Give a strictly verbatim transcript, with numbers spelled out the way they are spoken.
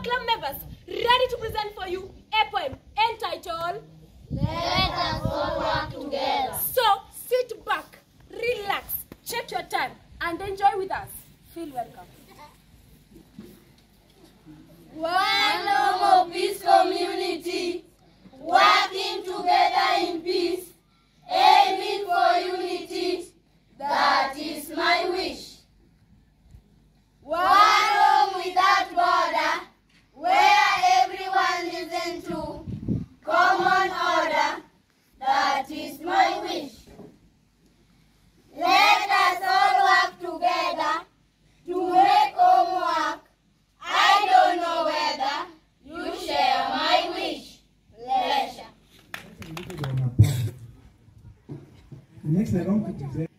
our club members ready to present for you a poem entitled Let Us All Work Together. So sit back, relax, check your time, and enjoy with us. Feel welcome. One home of peace community, working together in peace, aiming for unity, that is my wish. One home without border, where everyone listens to common order, that is my wish. Let us all work together to make home work. I don't know whether you share my wish. Pleasure. Next, I want to present.